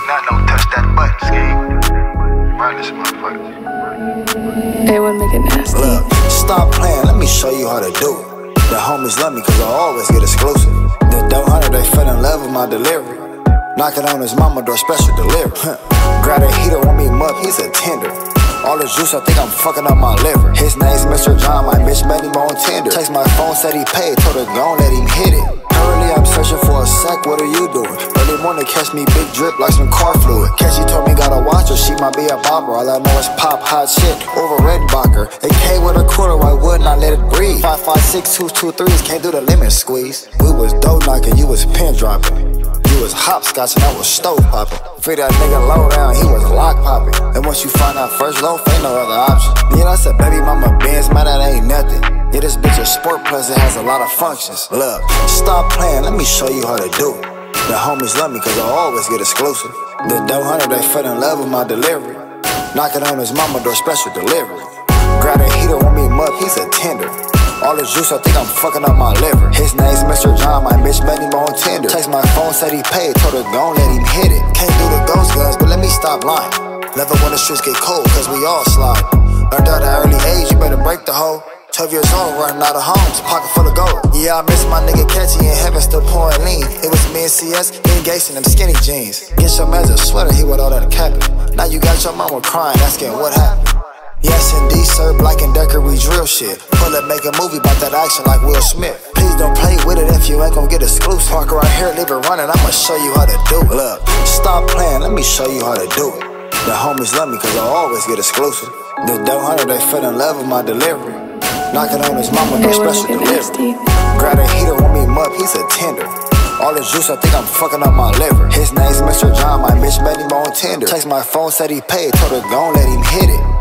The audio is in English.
not no touch that button, scheme. Burn this motherfucker. They wouldn't make it nasty. Look, stop playing, let me show you how to do it. The homies love me cause I always get exclusive. The dough hunter, they fell in love with my delivery. Knocking on his mama door, special delivery. Grab a heater, want me up, he's a tender. All the juice, I think I'm fucking up my liver. His name's Mr. John, my bitch met him on Tinder. Text my phone, said he paid, told her gon' let him hit it. Currently I'm searching for a sack, what are you doing? Early morning catch me big drip like some car fluid. Catch she told me gotta watch her, she might be a bopper. All I know is pop hot shit over Redenbacher. It came with a quarter, why wouldn't I let it breathe? 5.56 223s, can't do the lemon squeeze. We was dough knocking, you was pin dropping. You was hopscotch and I was stove popping. Free that nigga low down, he was lock popping. And once you find out first loaf, ain't no other option. Yeah, I said baby mama Benz, man, that ain't nothing. Yeah, this bitch a sport plus it has a lot of functions. Look, stop playing, let me show you how to do it. The homies love me cause I always get exclusive. The dough hunter, they fell in love with my delivery. Knocking on his mama door, special delivery. Grab a heater, want me up, he's a tender. All the juice, I think I'm fucking up my liver. His name's Mr. John, my bitch met him on Tinder. Text my phone, said he paid, told her gon' let him hit it. Can't do the ghost guns, but let me stop lying. Never when the streets get cold, cause we all slide. Learned at an early age, you better break the hoe. 12 years old, running out of homes, pocket full of gold. Yeah, I miss my nigga Catchy in heaven, still pouring lean. It was me and CS, engaged in them skinny jeans. Get your man's a sweater, he with all that capping. Now you got your mama crying, asking what happened. Yes indeed, sir, Black and Decker, we drill shit. Pull up, make a movie about that action like Will Smith. Please don't play with it if you ain't gon' get exclusive. Park right here, leave it running, I'ma show you how to do it. Look, stop playing, let me show you how to do it. The homies love me cause I always get exclusive. The dough hunter, they fell in love with my delivery. Knocking on his mama, no special delivery. Grab a heater, want me up, he's a tender. All the juice, I think I'm fucking up my liver. His name's Mr. John, my bitch met him on Tinder. Text my phone, said he paid, told her gon' let him hit it.